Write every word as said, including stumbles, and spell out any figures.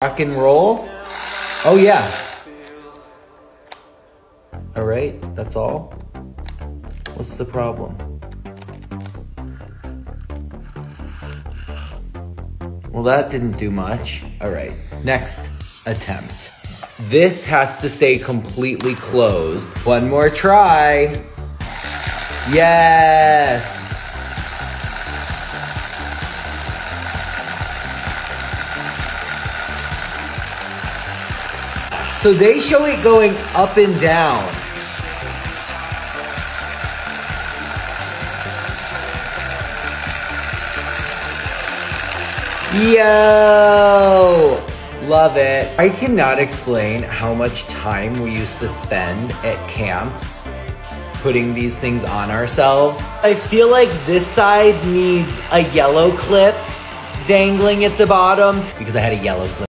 Rock and roll? Oh yeah. All right, that's all? What's the problem? Well, that didn't do much. All right, next attempt. This has to stay completely closed. One more try. Yes. So they show it going up and down. Yo, love it. I cannot explain how much time we used to spend at camps putting these things on ourselves. I feel like this side needs a yellow clip dangling at the bottom because I had a yellow clip.